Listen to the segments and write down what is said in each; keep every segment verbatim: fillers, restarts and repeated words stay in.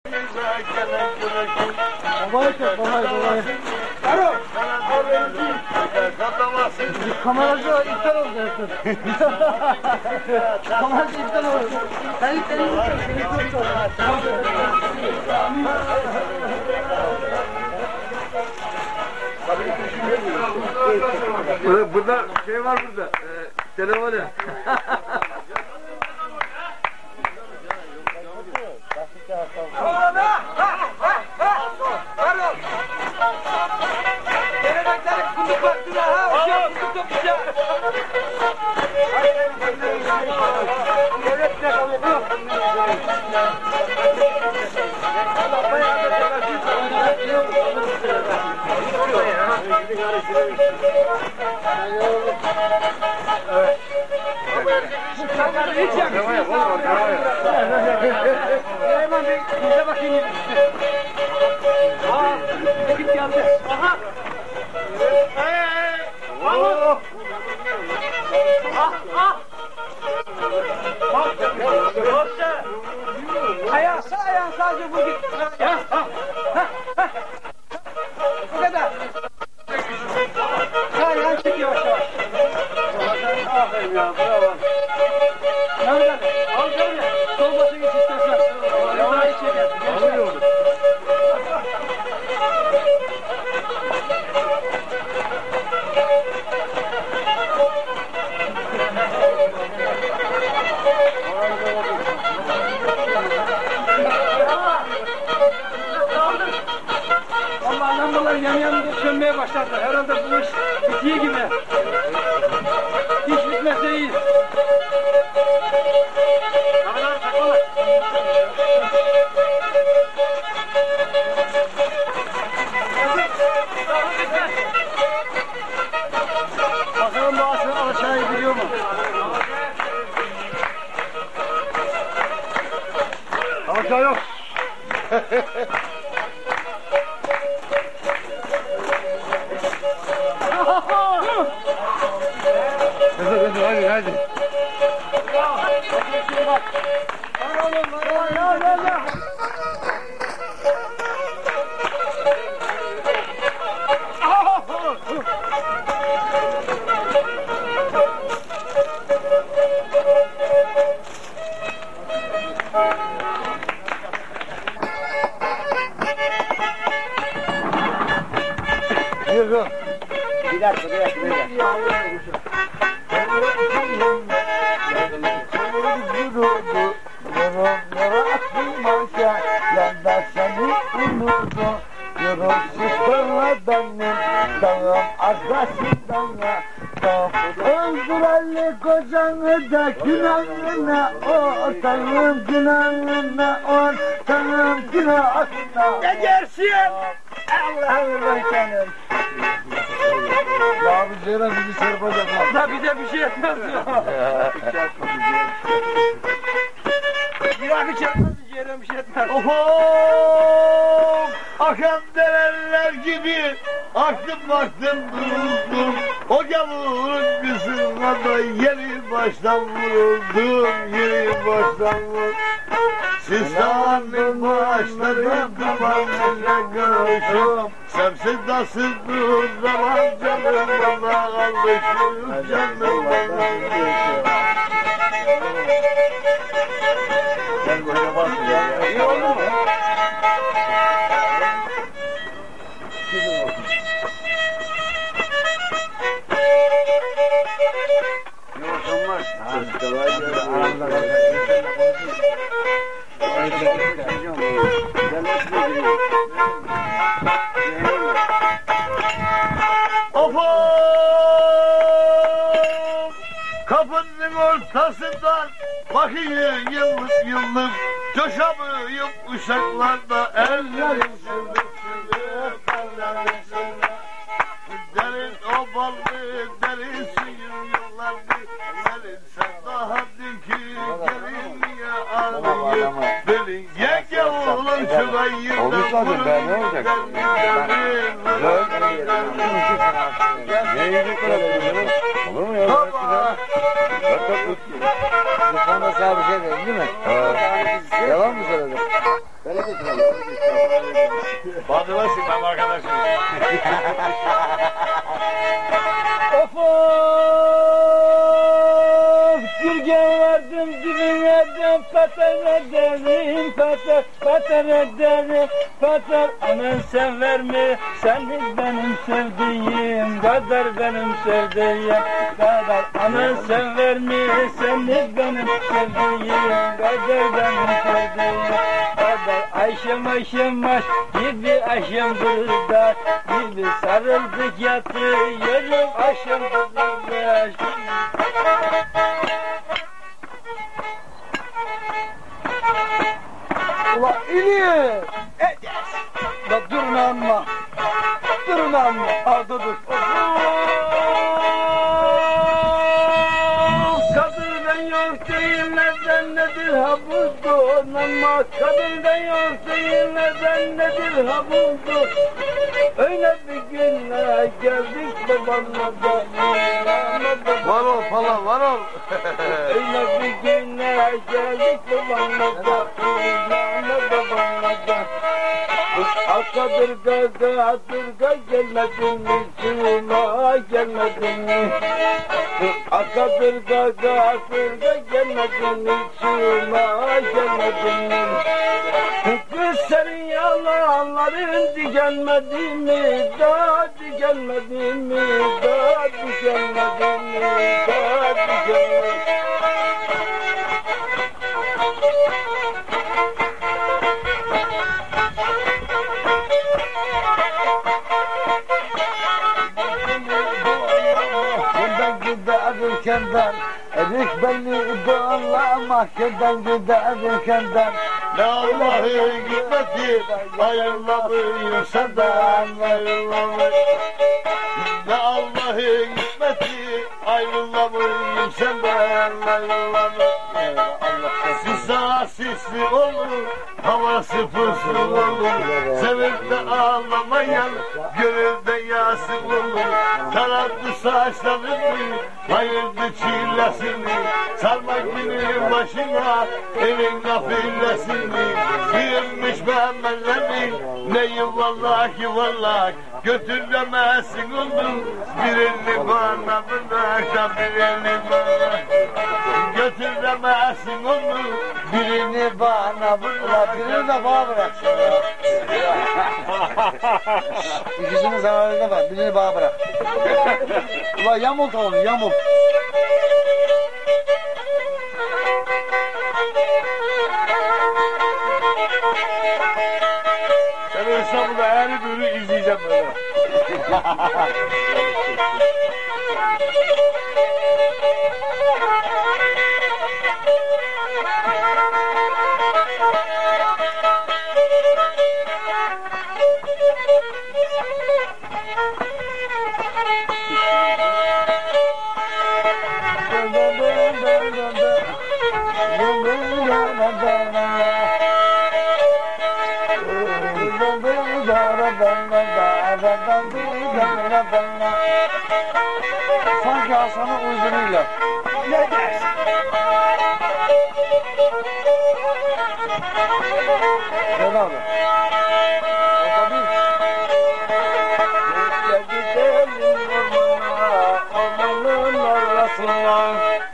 Babayı çek, babayı, babayı. Alo! Kameracı iptal oldu Ertuğrul. Kameracı iptal oldu. Sen iptal oldu. Burada, burada şey var burada. E, telefonu. Süleyman Bey, bize bakayım. Aa, git geldi. Aha. Ah, ah. Ayağı sağ ayağın sadece vur git. Ya, ha, ha, ha. Bu kadar. Sağ ayağın çık yavaş yavaş. Aferin ya, bravo. Nereden? Al şöyle. Sol bası geç istersen. Daha içeri gel. Alıyor. Vallahi lambalar yan yana sönmeye başladı. Herhalde bu iş bitiyor gibi. Hiç bitmezse iyi. Kameler takmalar. Bakalım bu asıl aşağıya gidiyor mu? Aşağı yok. Hadi hadi hadi hadi. Yürü. Bir dakika, bir dakika, bir dakika. Yanda seni unuttum. Yorulsuz bana benim dağım arkasından ya. Öldüreli kocanı da günahına ortağım günahına ortağım günahına. Ne dersin? Allah'ım ben senin. Ya bir şeyler bizi çarpacak. Da bize bir şey etmez ya. Bir akı çarpmaz bir yere bir şey etmez. Oho! Akan dereler gibi aktım baktım duruldum. O gavurun kızına da yeni baştan vuruldum. Yeni baştan vuruldum. Sistanın başladım dumanlarla karışım. Semsiz nasıl dur zaman canım bana alışım canım bana alışım. Sen böyle basın ya. İyi oldu mu? Yok olmaz. Of of! Kapının ortasından bakıyor yıllık yıllık. Coşamıyorum uşaklarda ellerim sürüp sürüp ellerim sürüp. Senin o ballı derin suyun yıllardır. Senin sen daha dünkü gelin ya ağlayı. Benim yenge oğlun şu ayırda. Olmuş zaten be, ne olacak? Ne yiyecekler hep? Olur mu ya? Gayet güzel. Bak bak bak. Lütfen de sana bir şey dedim değil mi? Evet. Yalan mı söyledin? Böyle götürelim. Badılasın ben arkadaşım. Of of, gülgen verdim, gülün verdim, peter ederim, peter, peter ederim, peter. Anan sen verme, seni benim sevdiğim kadar, benim sevdiğim kadar. Anan sen verme, seni benim sevdiğim kadar, benim sevdiğim kadar. Ayşem Ayşem aş gibi Ayşem burada, gibi sarıldık yatıyorum Ayşem burada. Ulan İlyas! Da durun amma! Durun amma! Arda dur! Kadından yok değillerden nedir ha buldu ama kadından yok değillerden nedir ha buldu. Öyle bir günler geldik babamla da Var ol falan var ol. öyle bir günler geldik babamla da babamla da. Akadırga gadırga gelmedin mi Cuma gelmedin mi? Akadırga gadırga gelmedin mi Cuma gelmedin mi? Kız senin yalanların dikenmedi mi? Daha dikenmedi mi? Daha dikenmedi mi? Daha dikenmedi mi? Kendan, erik belli doğanla mahkeden giderim kendan. Ne Allah'ın hikmeti ayrılamıyor senden ayrılamıyor. Ne Allah'ın hikmeti ayrılamıyor senden ayrılamıyor. Sisa sisli olur, havası puslu olur. Sevip de ağlamayan gönülde yasın olur. Tarandı saçlarını, hayırlı çilesini. Sarmak benim başına, evin nafillesini. Giyinmiş memelerini, neyi vallahi vallahi. Götüremezsin oğlum, birini bana bırak da birini bana. Götüremezsin oğlum, Birini bana bırak, birini de bana bıraksın ya. İkisinin zararına bak, birini bana bırak. Ulan yamult onu, yamult. ben İstanbul'da her bölümü izleyeceğim böyle. Sanki Hasan'ın uzunuyla. Ne dersin? Gel abi. O tabii. Gidelim ormana, ormanın arasına.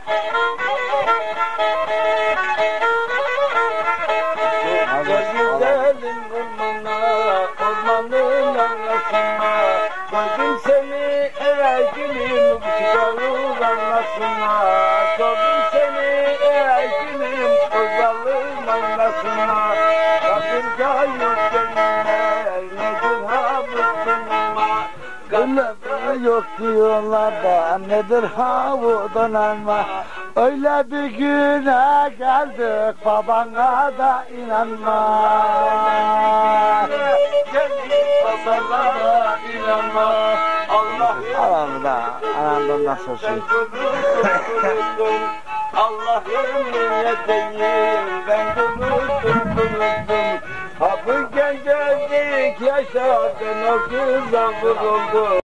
Gidelim ormana, ormanın arasına. Koydum seni ey gülüm, çıkarır anlasına. Koydum seni ey gülüm, kozalım anlasına. Kadırga yok gönüller, nedir ha bıktırma. Öyle yok diyorlar da nedir havudan alma. Öyle bir güne geldik babana da inanma. Geldik babalara inanma. Allah Allah'ım da anamdan nasıl Sen olsun. kuruldun, Allah'ım niye değil, ben kuruldum, kuruldum. Ha bu gencecik yaşadın, o kıza vuruldum.